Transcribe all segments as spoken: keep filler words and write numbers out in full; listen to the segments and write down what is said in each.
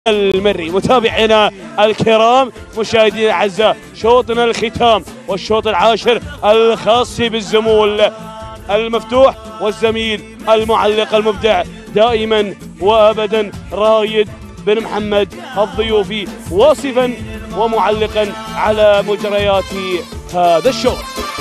المري. متابعينا الكرام مشاهدينا الاعزاء، شوطنا الختام والشوط العاشر الخاص بالزمول المفتوح والزميل المعلق المبدع دائما وابدا رايد بن محمد الضيوفي، واصفا ومعلقا على مجريات هذا الشوط.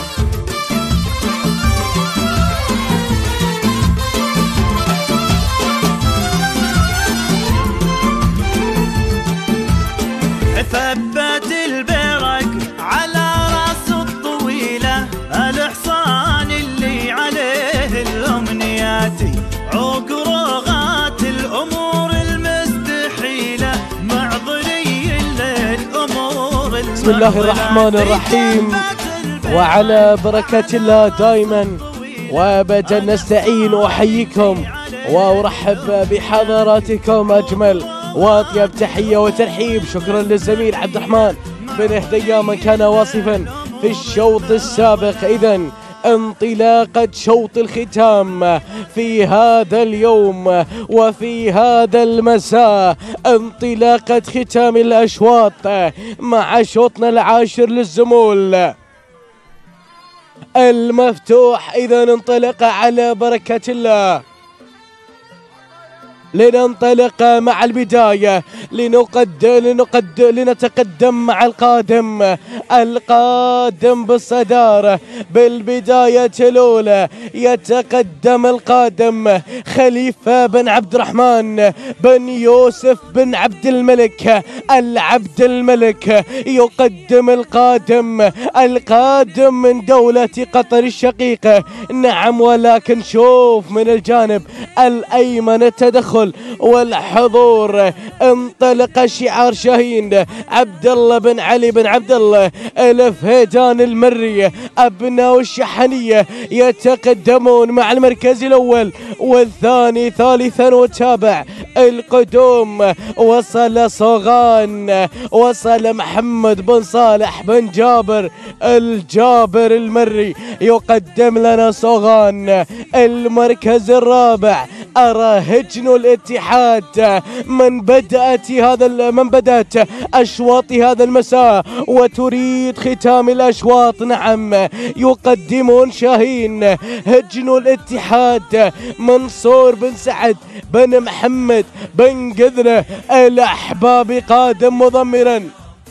ثبت البرق على راس الطويلة، الحصان اللي عليه الأمنياتي، عقروغات الأمور المستحيلة، معضلي للأمور المغفلة. بسم الله الرحمن الرحيم، وعلى بركة الله دائما وابدا نستعين. واحييكم وارحب بحضراتكم اجمل واطيب تحيه وترحيب. شكرا للزميل عبد الرحمن بن هدية من كان واصفا في الشوط السابق. اذا انطلاقة شوط الختام في هذا اليوم وفي هذا المساء، انطلاقة ختام الاشواط مع شوطنا العاشر للزمول المفتوح. اذا انطلق على بركة الله. لننطلق مع البداية، لنقد لنقد لنتقدم مع القادم القادم بالصدارة. بالبداية الأولى يتقدم القادم خليفة بن عبد الرحمن بن يوسف بن عبد الملك العبد الملك. يقدم القادم القادم من دولة قطر الشقيقة. نعم، ولكن شوف من الجانب الأيمن التدخل والحضور. انطلق شعار شاهين عبد الله بن علي بن عبد الله الفهيدان المري. ابناء الشحنيه يتقدمون مع المركز الاول والثاني ثالثا وتابع القدوم. وصل صوغان، وصل محمد بن صالح بن جابر الجابر المري. يقدم لنا صوغان. المركز الرابع أرى هجن الاتحاد من بدأت هذا من بدأت أشواط هذا المساء وتريد ختام الأشواط. نعم، يقدمون شاهين. هجن الاتحاد منصور بن سعد بن محمد بن قذرة الأحباب قادم مضمرا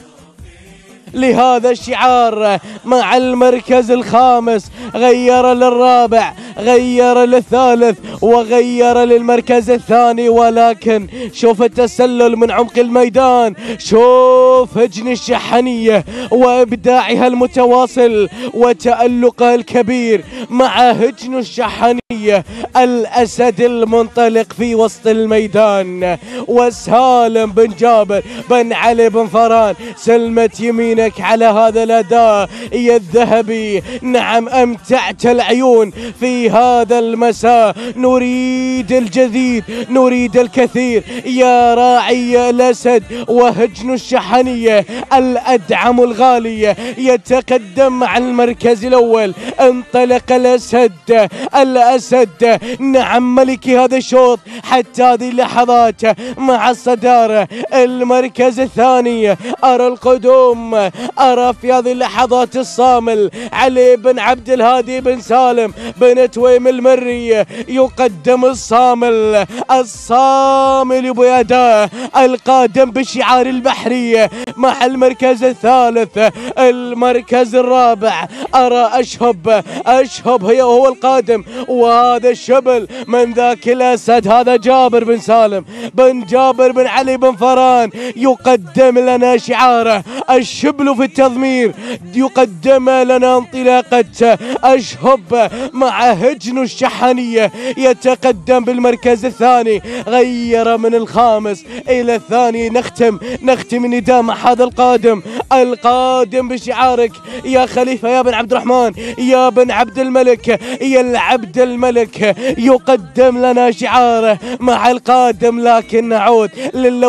لهذا الشعار مع المركز الخامس. غير للرابع، غير للثالث، وغير للمركز الثاني. ولكن شوف التسلل من عمق الميدان، شوف هجن الشحنية وإبداعها المتواصل وتألقها الكبير مع هجن الشحنية. الأسد المنطلق في وسط الميدان، وسالم بن جابر بن علي بن فران. سلمت يمين على هذا الأداء يا الذهبي. نعم، أمتعت العيون في هذا المساء. نريد الجديد، نريد الكثير يا راعي الأسد. وهجن الشحنية الأدعم الغالي يتقدم مع المركز الأول. انطلق الأسد الأسد نعم، ملك هذا الشوط حتى هذه اللحظات مع الصدارة. المركز الثاني أرى القدوم، أرى في هذه اللحظات الصامل علي بن عبد الهادي بن سالم بن تويم المري. يقدم الصامل الصامل بأداء القادم بشعار البحرية مع المركز الثالث. المركز الرابع أرى أشهب أشهب هي وهو القادم، وهذا الشبل من ذاك الأسد. هذا جابر بن سالم بن جابر بن علي بن فران. يقدم لنا شعاره الشبل في التضمير. يقدم لنا انطلاقة أشهب مع هجن الشحنية. يتقدم بالمركز الثاني. غير من الخامس إلى الثاني. نختم نختم النداء مع هذا القادم القادم بشعارك يا خليفة يا بن عبد الرحمن يا بن عبد الملك يا العبد الملك. يقدم لنا شعاره مع القادم. لكن نعود للوحة الف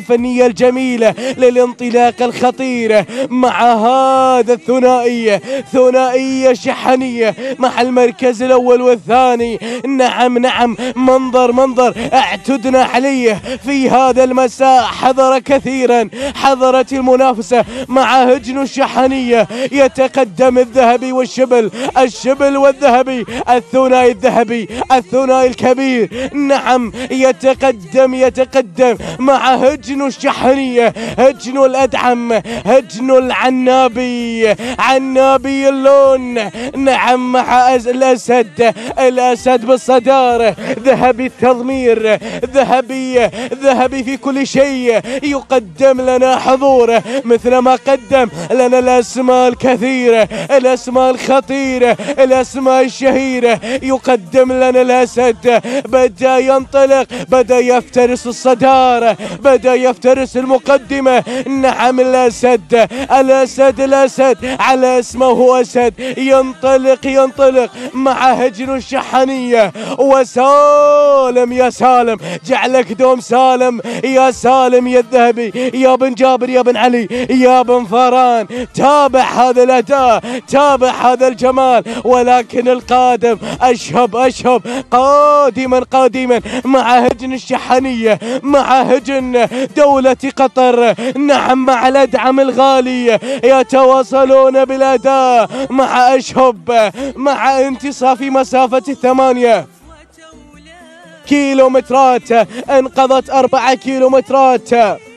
الفنية الجميلة للانطلاق الخطيرة مع هذا الثنائية، ثنائية شحنية مع المركز الأول والثاني. نعم نعم منظر منظر اعتدنا عليه في هذا المساء، حضر كثيرا، حضرت المنافسة مع هجن الشحنية. يتقدم الذهبي والشبل، الشبل والذهبي، الثنائي الذهبي، الثنائي الكبير. نعم يتقدم يتقدم مع هجن الشحنية، هجن الأدعم، هجن العنابي، عنابي اللون. نعم مع الأسد، الأسد بالصدارة، ذهبي التضمير، ذهبي ذهبي في كل شيء. يقدم لنا حضوره مثل ما قدم لنا الأسماء الكثيرة، الأسماء الخطيرة، الأسماء الشهيرة. يقدم لنا الأسد، بدأ ينطلق، بدأ يفترس الصدارة، بدأ يفترس المقدمة. نعم الأسد، الأسد الأسد على اسمه أسد، ينطلق ينطلق مع هجن الشحنية. وسالم يا سالم، جعلك دوم سالم يا سالم يا الذهبي، يا بن جابر، يا بن علي، يا بن فران. تابع هذا الأداء، تابع هذا الجمال. ولكن القادم أشهب أشهب، قادما قادما مع هجن الشحنية، مع هجن دولة قطر. نعم مع الأدعم الغالي يتواصلون بالأداء مع أشهب، مع انتصاف مسافة الثمانية كيلومترات. انقضت أربعة كيلومترات،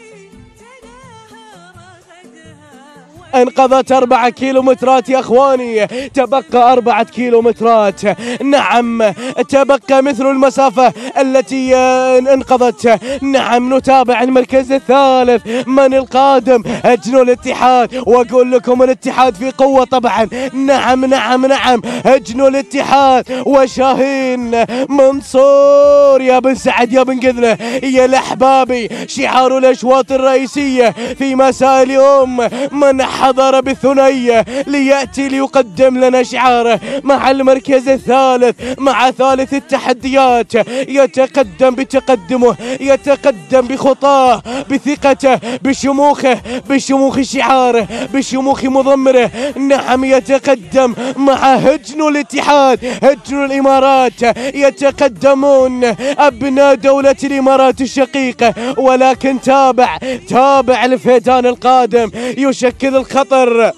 انقضت أربعة كيلومترات يا أخواني، تبقى أربعة كيلومترات. نعم تبقى مثل المسافة التي انقضت. نعم نتابع المركز الثالث، من القادم؟ هجن الاتحاد، وأقول لكم الاتحاد في قوة طبعا. نعم نعم نعم هجن الاتحاد وشاهين منصور، يا بن سعد، يا بن قذلة، يا الأحبابي. شعار الأشواط الرئيسية في مساء اليوم، من حضر بالثنائية ليأتي ليقدم لنا شعاره مع المركز الثالث، مع ثالث التحديات. يتقدم بتقدمه، يتقدم بخطاه، بثقته، بشموخه، بشموخ شعاره، بشموخ مضمره. نعم يتقدم مع هجن الاتحاد، هجن الإمارات. يتقدمون أبناء دولة الإمارات الشقيقة. ولكن تابع تابع الفيدان القادم يشكل الخطر.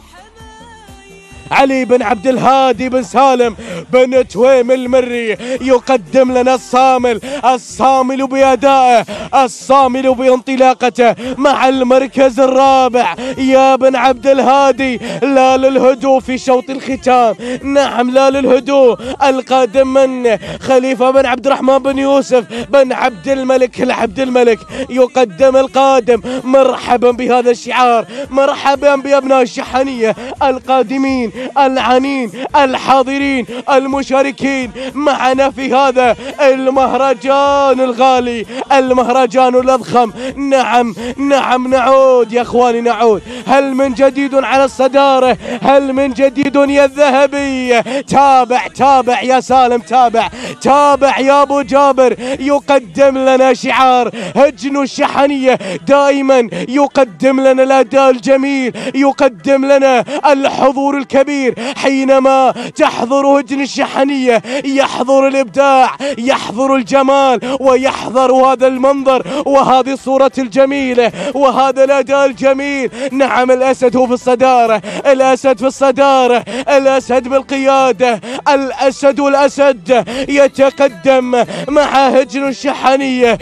علي بن عبد الهادي بن سالم بن تويم المري يقدم لنا الصامل، الصامل بأدائه، الصامل بانطلاقته مع المركز الرابع. يا بن عبد الهادي، لا للهدوء في شوط الختام. نعم لا للهدوء. القادم من خليفة بن عبد الرحمن بن يوسف بن عبد الملك العبد الملك. يقدم القادم. مرحبا بهذا الشعار، مرحبا بأبناء الشحنية القادمين، العنين، الحاضرين، المشاركين معنا في هذا المهرجان الغالي، المهرجان الأضخم. نعم نعم نعود يا اخواني، نعود. هل من جديد على الصدارة؟ هل من جديد يا الذهبي؟ تابع تابع يا سالم، تابع تابع يا ابو جابر. يقدم لنا شعار هجن الشحنية، دائما يقدم لنا الأداء الجميل، يقدم لنا الحضور الكبير. حينما تحضر هجن الشحنية يحضر الإبداع، يحضر الجمال، ويحضر هذا المنظر وهذه الصورة الجميلة وهذا الأداء الجميل. نعم الأسد هو في الصدارة، الأسد في الصدارة، الأسد بالقيادة، الأسد والأسد يتقدم مع هجن الشحنية.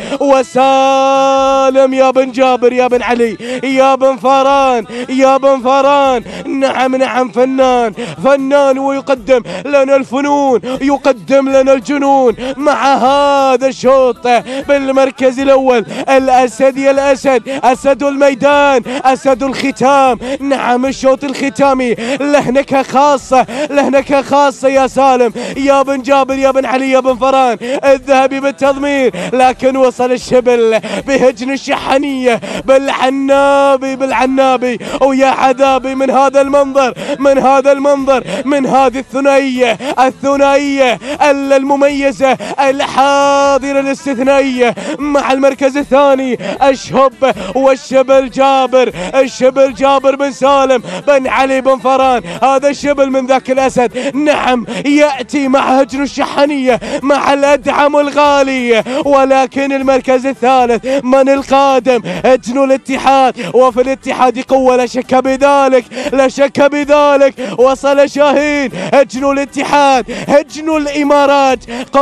وسالم يا بن جابر، يا بن علي، يا بن فران، يا بن فران. نعم نعم فنان فنان ويقدم لنا الفنون، يقدم لنا الجنون مع هذا الشوط بالمركز الأول. الأسد يا الأسد، أسد الميدان، أسد الختام. نعم الشوط الختامي له نكهة خاصة، له نكهة خاصة يا سالم، يا بن جابر، يا بن علي، يا بن فران. الذهبي بالتضمير، لكن وصل الشبل بهجن الشحنية، بالعنابي بالعنابي. ويا عذابي من هذا المنظر، من هذا هذا المنظر من هذه الثنائية الثنائية المميزة الحاضرة الاستثنائية مع المركز الثاني الشهب والشبل جابر، الشبل جابر بن سالم بن علي بن فران. هذا الشبل من ذاك الأسد، نعم يأتي مع هجن الشحنية مع الأدعم الغالي. ولكن المركز الثالث من القادم؟ هجن الاتحاد، وفي الاتحاد قوة لا شك بذلك، لا شك بذلك. وصل شاهين هجن الاتحاد، هجن الإمارات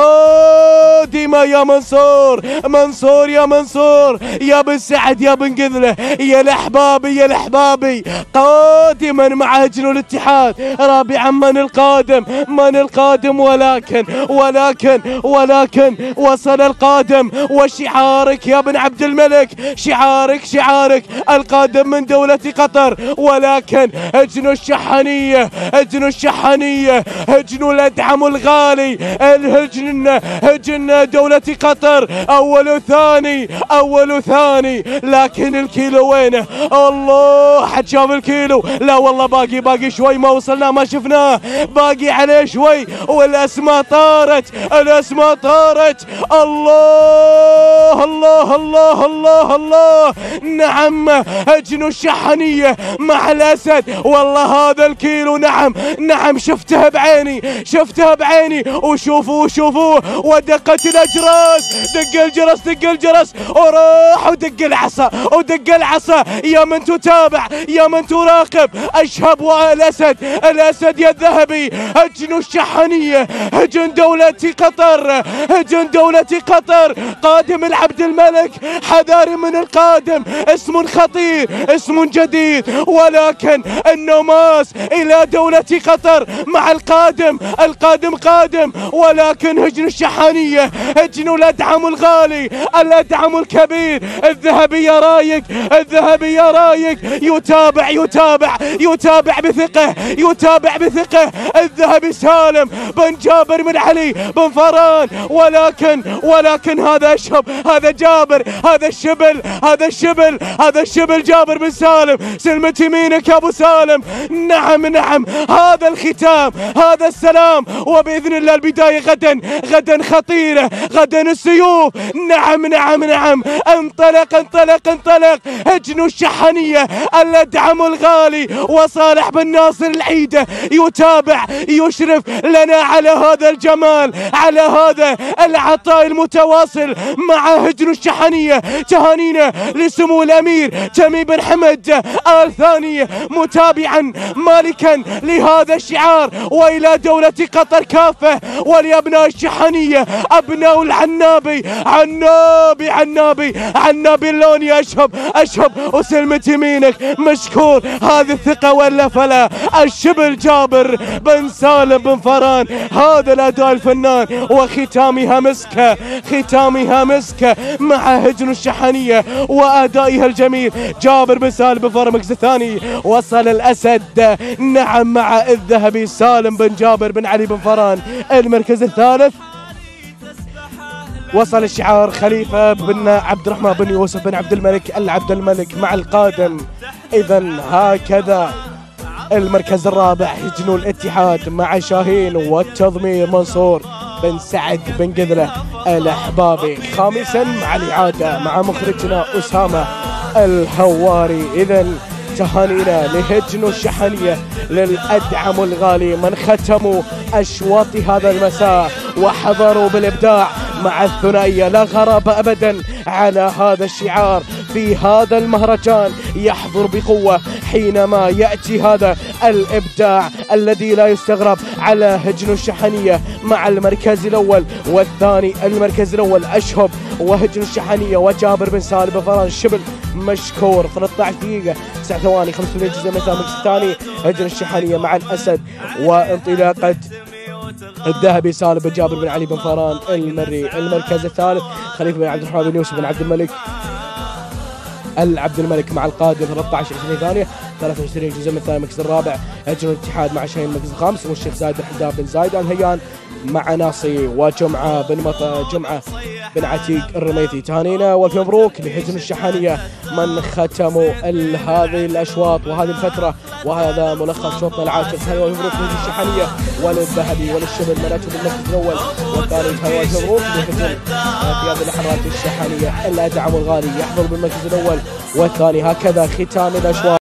قادمة يا منصور، منصور يا منصور يا بن سعد يا بن قذلة يا الأحبابي يا الأحبابي، قادما مع هجن الاتحاد. رابعا من القادم؟ من القادم؟ ولكن ولكن ولكن وصل القادم، وشعارك يا بن عبد الملك، شعارك شعارك القادم من دولة قطر. ولكن هجن الشحنية، هجن الشحنية، هجن الأدعم الغالي، الهجن هجن دولة قطر. أول وثاني، أول وثاني. لكن الكيلو وينه؟ الله حد شاف الكيلو؟ لا والله باقي باقي شوي، ما وصلنا ما شفناه، باقي عليه شوي. والأسماء طارت، الأسماء طارت. الله الله الله الله الله. نعم هجن الشحنية مع الأسد. والله هذا الكيلو نعم نعم شفتها بعيني، شفتها بعيني. وشوفوا وشوفوا ودقت الأجراس، دق الجرس دق الجرس وراح ودق العصا ودق العصا. يا من تتابع يا من تراقب الشهب والأسد، الأسد يا الذهبي. هجن الشحنية، هجن دولة قطر، هجن دولة قطر. قادم العبد الملك، حذار من القادم، اسم خطير اسم جديد. ولكن النوماس إلى دولة قطر مع القادم، القادم قادم. ولكن هجن الشحنية، هجن الأدعم الغالي، الأدعم الكبير. الذهبي يا رايق، الذهبي يا رايق. يتابع يتابع يتابع بثقة، يتابع بثقة. الذهبي سالم بن جابر بن علي بن فران. ولكن ولكن هذا أشهب، هذا جابر، هذا الشبل، هذا الشبل، هذا الشبل جابر بن سالم. سلمة يمينك يا أبو سالم. نعم نعم هذا الختام، هذا السلام. وبإذن الله البداية غدا، غدا خطيرة، غدا السيوف. نعم نعم نعم. انطلق انطلق انطلق هجن الشحنية، الأدعم الغالي. وصالح بن ناصر العيدة يتابع يشرف لنا على هذا الجمال، على هذا العطاء المتواصل مع هجن الشحنية. تهانينا لسمو الأمير تميم بن حمد آل ثاني متابعا مالكا لهذا الشعار، وإلى دولة قطر كافة، ولأبناء الشحنية، أبناء العنابي، عنابي عنابي عنابي اللوني. أشهب أشهب وسلمة يمينك مشكور. هذه الثقة ولا فلا. الشبل جابر بن سالم بن فران، هذا الأداء الفنان. وختامها مسكة، ختامها مسكة مع هجن الشحنية وأدائها الجميل. جابر بن سالم بن فران المركز الثاني. وصل الأسد نعم مع الذهبي سالم بن جابر بن علي بن فران المركز الثالث. وصل الشعار خليفة بن عبد الرحمن بن يوسف بن عبد الملك العبد الملك مع القادم. إذا هكذا المركز الرابع هجن الاتحاد مع شاهين والتضمير منصور بن سعد بن قذلة الأحبابي. خامسا مع الإعادة مع مخرجنا أسامة الهواري. إذا تهانينا لهجن الشحنية للأدعم الغالي من ختموا أشواط هذا المساء وحضروا بالإبداع مع الثنائية. لا غرابة أبدا على هذا الشعار في هذا المهرجان، يحضر بقوة حينما يأتي هذا الإبداع الذي لا يستغرب على هجن الشحنية مع المركز الأول والثاني. المركز الأول أشهب وهجن الشحنية وجابر بن سالم بن فران. الشبل مشكور. ثلاثة عشر دقيقة تسعة ثواني خمسة وثلاثين جزء من المركز الثاني هجن الشحنية مع الأسد. وانطلاقة الذهبي سالم بن جابر بن علي بن فران المري. المركز الثالث خليفة بن عبد الرحمن بن يوسف بن عبد الملك العبد الملك مع القادم. ثلاثة عشر عشرين ثانية ثلاثة وعشرين جزء من الثاني. المركز الرابع هجن الاتحاد مع شاهين. المركز الخامس والشيخ زايد بن حداد بن زايد الهيان مع ناصي وجمعة بن مطر. جمعة بن عتيق الرميثي. تهانينا والف مبروك لحزم الشحانية من ختموا هذه الأشواط وهذه الفترة، وهذا ملخص شوطنا العاشر. تهاني والف مبروك لحزم الشحانية وللذهبي وللشبل مناته بالمركز الأول والثاني. تهاني والف مبروك لحزم قيادة الحرات الشحانية الأدعم والغالي يحضر بالمركز الأول والثاني. هكذا ختام الأشواط.